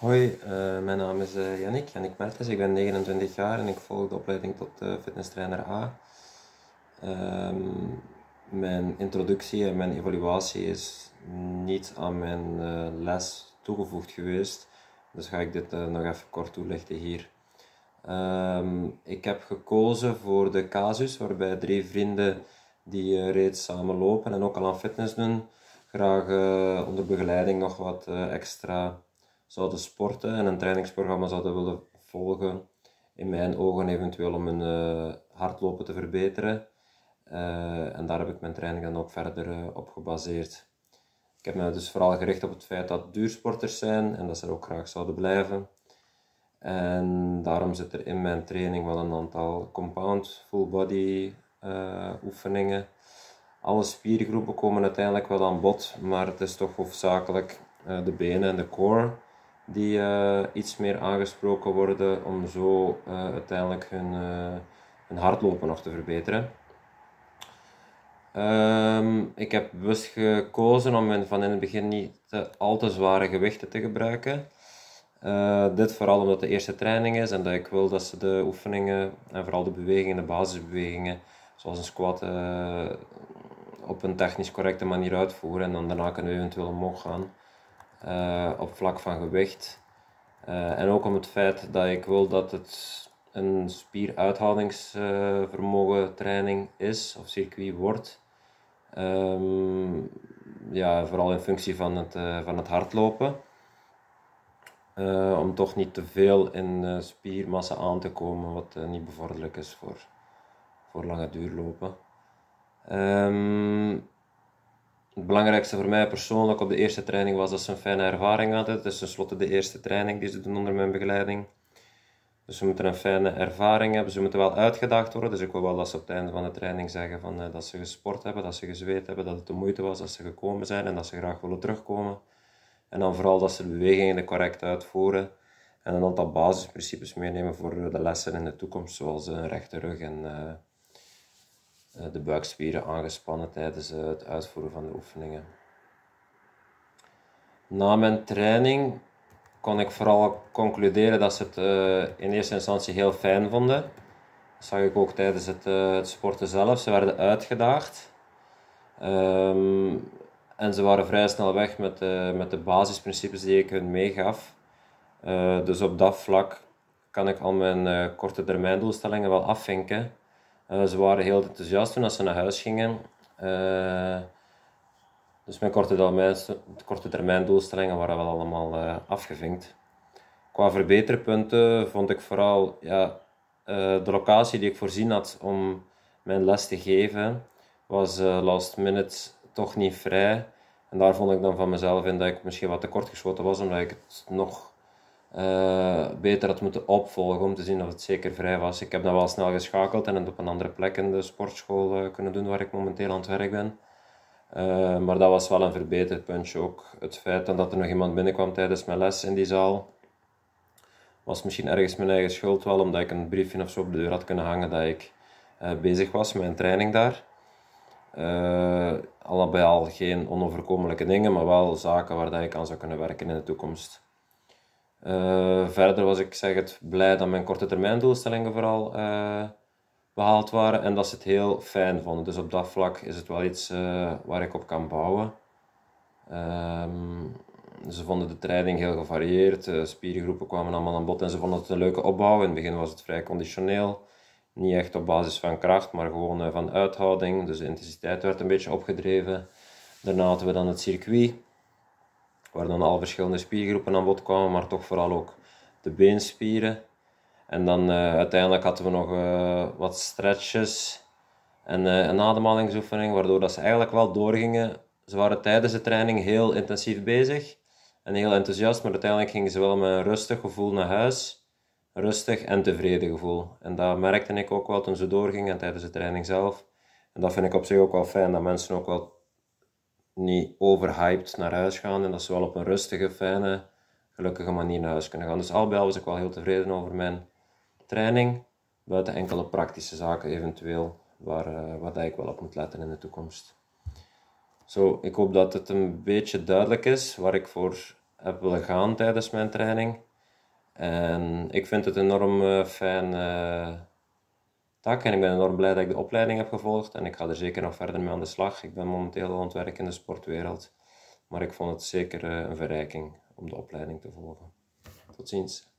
Hoi, mijn naam is Yannick Mertens, ik ben 29 jaar en ik volg de opleiding tot fitnesstrainer A. Ehm, Mijn introductie en mijn evaluatie is niet aan mijn les toegevoegd geweest, dus ga ik dit nog even kort toelichten hier. Ik heb gekozen voor de casus waarbij 3 vrienden die reeds samen lopen en ook al aan fitness doen, graag onder begeleiding nog wat extra zouden sporten en een trainingsprogramma zouden willen volgen. In mijn ogen eventueel om hun hardlopen te verbeteren. En daar heb ik mijn training dan ook verder op gebaseerd. Ik heb me dus vooral gericht op het feit dat het duursporters zijn en dat ze er ook graag zouden blijven. En daarom zit er in mijn training wel een aantal compound full body oefeningen. Alle spiergroepen komen uiteindelijk wel aan bod, maar het is toch hoofdzakelijk de benen en de core die iets meer aangesproken worden om zo uiteindelijk hun hardlopen nog te verbeteren. Ik heb bewust gekozen om van in het begin niet al te zware gewichten te gebruiken. Dit vooral omdat de eerste training is en dat ik wil dat ze de oefeningen en vooral de bewegingen, de basisbewegingen, zoals een squat, op een technisch correcte manier uitvoeren. En dan daarna kunnen we eventueel omhoog gaan op vlak van gewicht. En ook om het feit dat ik wil dat het een spieruithoudingsvermogen training is of circuit wordt. Ja, vooral in functie van het hardlopen. Om toch niet te veel in spiermassa aan te komen, wat niet bevorderlijk is voor lange duurlopen. Het belangrijkste voor mij persoonlijk op de eerste training was dat ze een fijne ervaring hadden. Het is tenslotte de eerste training die ze doen onder mijn begeleiding. Dus ze moeten een fijne ervaring hebben. Ze moeten wel uitgedaagd worden. Dus ik wil wel dat ze op het einde van de training zeggen dat ze gesport hebben, dat ze gezweet hebben, dat het de moeite was dat ze gekomen zijn en dat ze graag willen terugkomen. En dan vooral dat ze de bewegingen correct uitvoeren en een aantal basisprincipes meenemen voor de lessen in de toekomst, zoals een rechte rug en de buikspieren aangespannen tijdens het uitvoeren van de oefeningen. Na mijn training kon ik vooral concluderen dat ze het in eerste instantie heel fijn vonden. Dat zag ik ook tijdens het sporten zelf. Ze werden uitgedaagd. En ze waren vrij snel weg met de basisprincipes die ik hun meegaf. Dus op dat vlak kan ik al mijn korte termijn doelstellingen wel afvinken. Ze waren heel enthousiast toen ze naar huis gingen. Dus mijn korte termijn doelstellingen waren wel allemaal afgevinkt. Qua verbeterpunten vond ik vooral de locatie die ik voorzien had om mijn les te geven, was last minute toch niet vrij. En daar vond ik dan van mezelf in dat ik misschien wat tekortgeschoten was, omdat ik het nog beter had moeten opvolgen om te zien of het zeker vrij was. Ik heb dan wel snel geschakeld en het op een andere plek in de sportschool kunnen doen waar ik momenteel aan het werk ben. Maar dat was wel een verbeterpuntje ook. Het feit dat er nog iemand binnenkwam tijdens mijn les in die zaal, was misschien ergens mijn eigen schuld wel, omdat ik een briefje of zo op de deur had kunnen hangen dat ik bezig was met een training daar. Allebei al geen onoverkomelijke dingen, maar wel zaken waar dat ik aan zou kunnen werken in de toekomst. Verder was ik blij dat mijn korte termijn doelstellingen vooral behaald waren en dat ze het heel fijn vonden. Dus op dat vlak is het wel iets waar ik op kan bouwen. Ze vonden de training heel gevarieerd, spiergroepen kwamen allemaal aan bod en ze vonden het een leuke opbouw. In het begin was het vrij conditioneel, niet echt op basis van kracht, maar gewoon van uithouding. Dus de intensiteit werd een beetje opgedreven. Daarna hadden we dan het circuit, waar dan al verschillende spiergroepen aan bod kwamen, maar toch vooral ook de beenspieren. En dan uiteindelijk hadden we nog wat stretches en een ademhalingsoefening, waardoor dat ze eigenlijk wel doorgingen. Ze waren tijdens de training heel intensief bezig en heel enthousiast, maar uiteindelijk gingen ze wel met een rustig gevoel naar huis. Rustig en tevreden gevoel. En dat merkte ik ook wel toen ze doorgingen tijdens de training zelf. En dat vind ik op zich ook wel fijn, dat mensen ook wel niet overhyped naar huis gaan en dat ze wel op een rustige, fijne, gelukkige manier naar huis kunnen gaan. Dus al bij al was ik wel heel tevreden over mijn training, buiten enkele praktische zaken eventueel, waar ik wel op moet letten in de toekomst. Zo, ik hoop dat het een beetje duidelijk is waar ik voor heb willen gaan tijdens mijn training. En ik vind het een enorm fijn tak en ik ben enorm blij dat ik de opleiding heb gevolgd en ik ga er zeker nog verder mee aan de slag. Ik ben momenteel aan het werk in de sportwereld, maar ik vond het zeker een verrijking om de opleiding te volgen. Tot ziens.